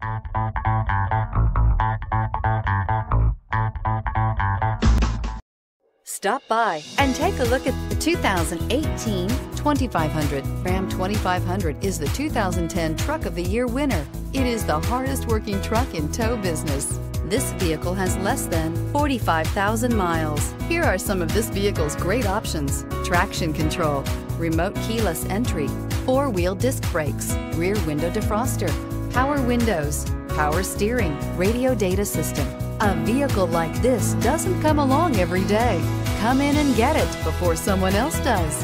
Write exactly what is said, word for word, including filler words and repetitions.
Stop by and take a look at the two thousand eighteen twenty-five hundred. Ram twenty-five hundred is the two thousand ten Truck of the Year winner. It is the hardest working truck in tow business. This vehicle has less than forty-five thousand miles. Here are some of this vehicle's great options: traction control, remote keyless entry, four-wheel disc brakes, rear window defroster, power windows, power steering, radio data system. A vehicle like this doesn't come along every day. Come in and get it before someone else does.